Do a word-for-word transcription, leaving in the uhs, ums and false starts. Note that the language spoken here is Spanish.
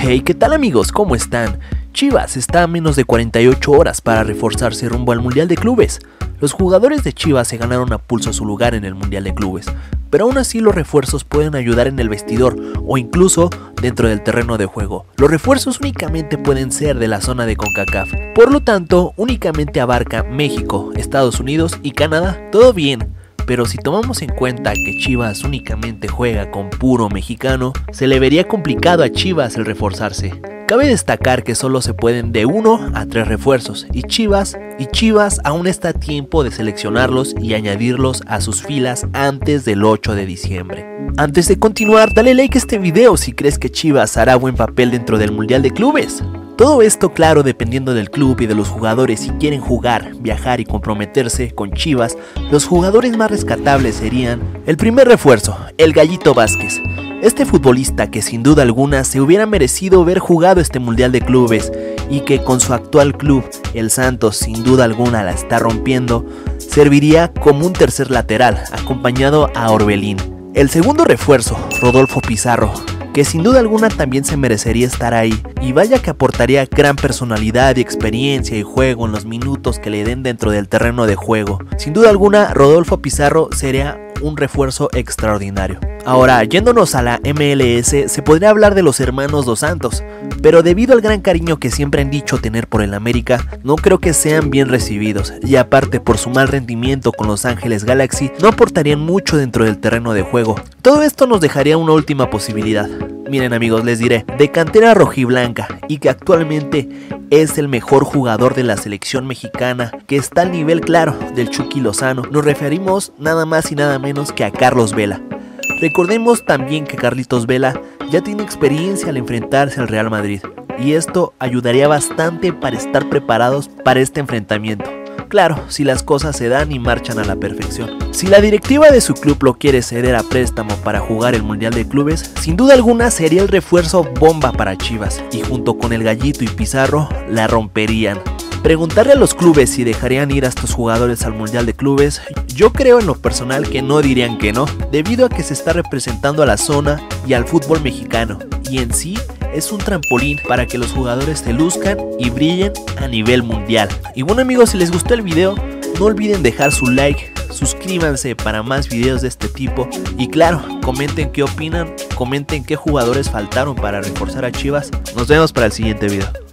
Hey, ¿qué tal amigos? ¿Cómo están? Chivas está a menos de cuarenta y ocho horas para reforzarse rumbo al Mundial de Clubes. Los jugadores de Chivas se ganaron a pulso su lugar en el Mundial de Clubes, pero aún así los refuerzos pueden ayudar en el vestidor o incluso dentro del terreno de juego. Los refuerzos únicamente pueden ser de la zona de CONCACAF, por lo tanto únicamente abarca México, Estados Unidos y Canadá. Todo bien, pero si tomamos en cuenta que Chivas únicamente juega con puro mexicano, se le vería complicado a Chivas el reforzarse. Cabe destacar que solo se pueden de uno a tres refuerzos y Chivas, y Chivas aún está a tiempo de seleccionarlos y añadirlos a sus filas antes del ocho de diciembre. Antes de continuar, dale like a este video si crees que Chivas hará buen papel dentro del Mundial de Clubes. Todo esto claro dependiendo del club y de los jugadores. Si quieren jugar, viajar y comprometerse con Chivas, los jugadores más rescatables serían el primer refuerzo, el Gallito Vázquez. Este futbolista que sin duda alguna se hubiera merecido haber jugado este Mundial de Clubes y que con su actual club, el Santos, sin duda alguna la está rompiendo, serviría como un tercer lateral, acompañado a Orbelín. El segundo refuerzo, Rodolfo Pizarro, que sin duda alguna también se merecería estar ahí, y vaya que aportaría gran personalidad y experiencia y juego en los minutos que le den dentro del terreno de juego. Sin duda alguna, Rodolfo Pizarro sería un refuerzo extraordinario. Ahora, yéndonos a la M L S, se podría hablar de los hermanos Dos Santos, pero debido al gran cariño que siempre han dicho tener por el América, no creo que sean bien recibidos, y aparte por su mal rendimiento con Los Ángeles Galaxy, no aportarían mucho dentro del terreno de juego. Todo esto nos dejaría una última posibilidad. Miren amigos, les diré, de cantera rojiblanca y que actualmente es el mejor jugador de la selección mexicana, que está al nivel claro del Chucky Lozano, nos referimos nada más y nada menos que a Carlos Vela. Recordemos también que Carlitos Vela ya tiene experiencia al enfrentarse al Real Madrid, y esto ayudaría bastante para estar preparados para este enfrentamiento. Claro, si las cosas se dan y marchan a la perfección. Si la directiva de su club lo quiere ceder a préstamo para jugar el Mundial de Clubes, sin duda alguna sería el refuerzo bomba para Chivas, y junto con el Gallito y Pizarro la romperían. Preguntarle a los clubes si dejarían ir a estos jugadores al Mundial de Clubes, yo creo en lo personal que no dirían que no, debido a que se está representando a la zona y al fútbol mexicano, y en sí es un trampolín para que los jugadores se luzcan y brillen a nivel mundial. Y bueno amigos, si les gustó el video, no olviden dejar su like, suscríbanse para más videos de este tipo, y claro, comenten qué opinan, comenten qué jugadores faltaron para reforzar a Chivas. Nos vemos para el siguiente video.